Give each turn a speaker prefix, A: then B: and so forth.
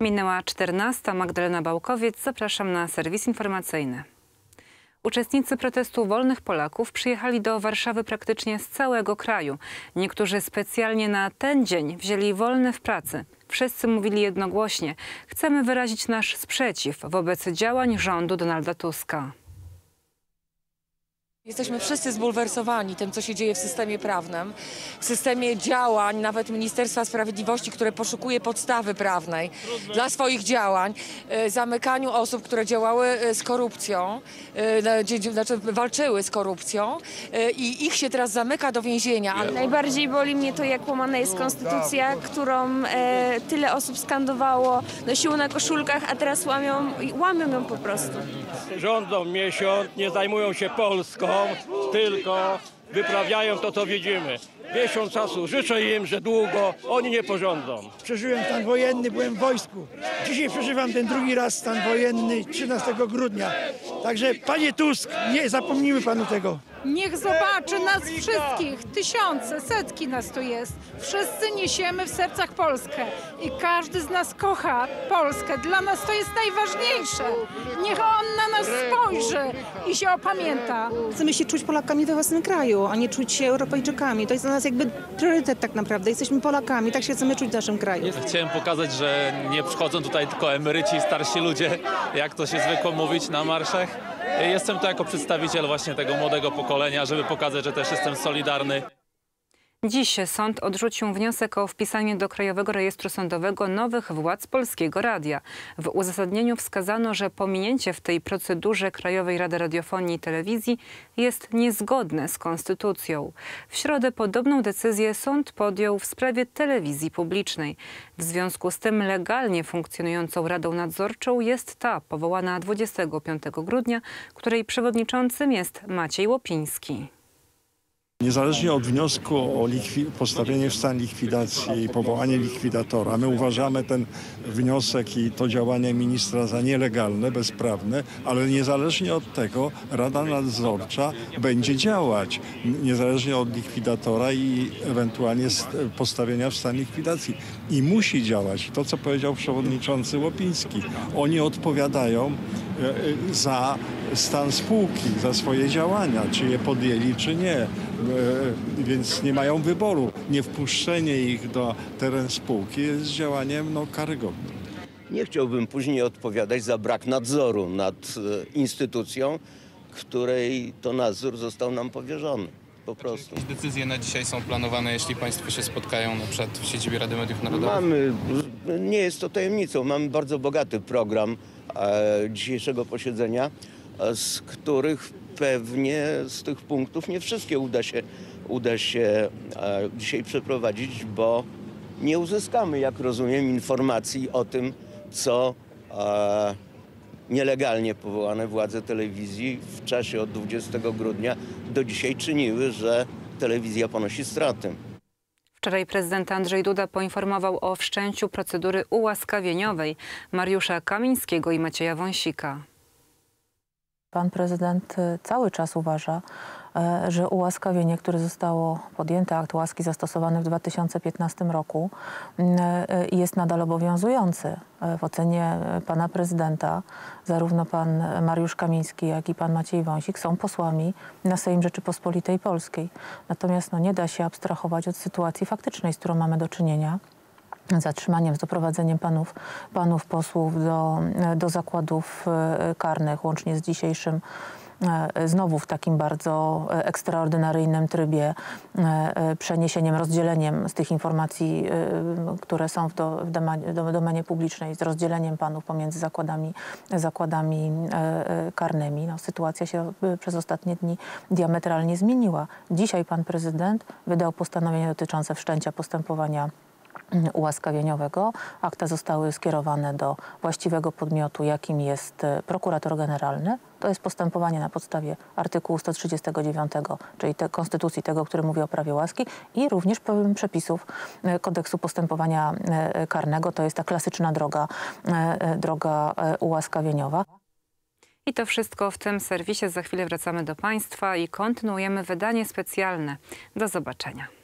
A: Minęła 14. Magdalena Bałkowiec. Zapraszam na serwis informacyjny. Uczestnicy protestu Wolnych Polaków przyjechali do Warszawy praktycznie z całego kraju. Niektórzy specjalnie na ten dzień wzięli wolne w pracy. Wszyscy mówili jednogłośnie: chcemy wyrazić nasz sprzeciw wobec działań rządu Donalda Tuska.
B: Jesteśmy wszyscy zbulwersowani tym, co się dzieje w systemie prawnym, w systemie działań nawet Ministerstwa Sprawiedliwości, które poszukuje podstawy prawnej dla swoich działań, zamykaniu osób, które działały z korupcją, znaczy walczyły z korupcją i ich się teraz zamyka do więzienia.
C: Najbardziej boli mnie to, jak łamana jest konstytucja, którą tyle osób skandowało, nosiło na koszulkach, a teraz łamią ją po prostu.
D: Rządzą miesiąc, nie zajmują się Polską, tylko wyprawiają to, co widzimy. Miesiąc czasu, życzę im, że długo oni nie porządzą.
E: Przeżyłem stan wojenny, byłem w wojsku. Dzisiaj przeżywam ten drugi raz stan wojenny 13 grudnia. Także panie Tusk, nie zapomnijmy panu tego.
F: Niech zobaczy nas wszystkich, tysiące, setki nas tu jest. Wszyscy niesiemy w sercach Polskę i każdy z nas kocha Polskę. Dla nas to jest najważniejsze. Niech on na nas spojrzy i się opamięta.
G: Chcemy się czuć Polakami we własnym kraju, a nie czuć się Europejczykami. To jest dla nas jakby priorytet tak naprawdę. Jesteśmy Polakami, tak się chcemy czuć w naszym kraju.
H: Chciałem pokazać, że nie przychodzą tutaj tylko emeryci i starsi ludzie, jak to się zwykło mówić na marszach. Jestem tu jako przedstawiciel właśnie tego młodego pokolenia, żeby pokazać, że też jestem solidarny.
A: Dziś sąd odrzucił wniosek o wpisanie do Krajowego Rejestru Sądowego nowych władz Polskiego Radia. W uzasadnieniu wskazano, że pominięcie w tej procedurze Krajowej Rady Radiofonii i Telewizji jest niezgodne z konstytucją. W środę podobną decyzję sąd podjął w sprawie telewizji publicznej. W związku z tym legalnie funkcjonującą Radą Nadzorczą jest ta powołana 25 grudnia, której przewodniczącym jest Maciej Łopiński.
I: Niezależnie od wniosku o postawienie w stan likwidacji i powołanie likwidatora, my uważamy ten wniosek i to działanie ministra za nielegalne, bezprawne, ale niezależnie od tego Rada Nadzorcza będzie działać, niezależnie od likwidatora i ewentualnie postawienia w stan likwidacji. I musi działać. To, co powiedział przewodniczący Łopiński. Oni odpowiadają za stan spółki, za swoje działania, czy je podjęli, czy nie. Więc nie mają wyboru. Niewpuszczenie ich do teren spółki jest działaniem karygodnym.
J: Nie chciałbym później odpowiadać za brak nadzoru nad instytucją, której to nadzór został nam powierzony. Po prostu.
K: Jakieś decyzje na dzisiaj są planowane, jeśli państwo się spotkają na przykład w siedzibie Rady Mediów Narodowych?
J: Nie jest to tajemnicą, mamy bardzo bogaty program dzisiejszego posiedzenia, z których pewnie z tych punktów nie wszystkie uda się dzisiaj przeprowadzić, bo nie uzyskamy, jak rozumiem, informacji o tym, co nielegalnie powołane władze telewizji w czasie od 20 grudnia do dzisiaj czyniły, że telewizja ponosi straty.
A: Wczoraj prezydent Andrzej Duda poinformował o wszczęciu procedury ułaskawieniowej Mariusza Kamińskiego i Macieja Wąsika.
L: Pan prezydent cały czas uważa, że ułaskawienie, które zostało podjęte, akt łaski zastosowany w 2015 roku, jest nadal obowiązujący. W ocenie pana prezydenta zarówno pan Mariusz Kamiński, jak i pan Maciej Wąsik są posłami na Sejm Rzeczypospolitej Polskiej. Natomiast nie da się abstrahować od sytuacji faktycznej, z którą mamy do czynienia. Zatrzymaniem, z doprowadzeniem panów posłów do zakładów karnych, łącznie z dzisiejszym znowu w takim bardzo ekstraordynaryjnym trybie przeniesieniem, rozdzieleniem z tych informacji, które są w domenie publicznej, z rozdzieleniem panów pomiędzy zakładami karnymi. Sytuacja się przez ostatnie dni diametralnie zmieniła. Dzisiaj pan prezydent wydał postanowienie dotyczące wszczęcia postępowania ułaskawieniowego. Akta zostały skierowane do właściwego podmiotu, jakim jest prokurator generalny. To jest postępowanie na podstawie artykułu 139, czyli konstytucji tego, który mówi o prawie łaski, i również przepisów kodeksu postępowania karnego. To jest ta klasyczna droga ułaskawieniowa.
A: I to wszystko w tym serwisie. Za chwilę wracamy do państwa i kontynuujemy wydanie specjalne. Do zobaczenia.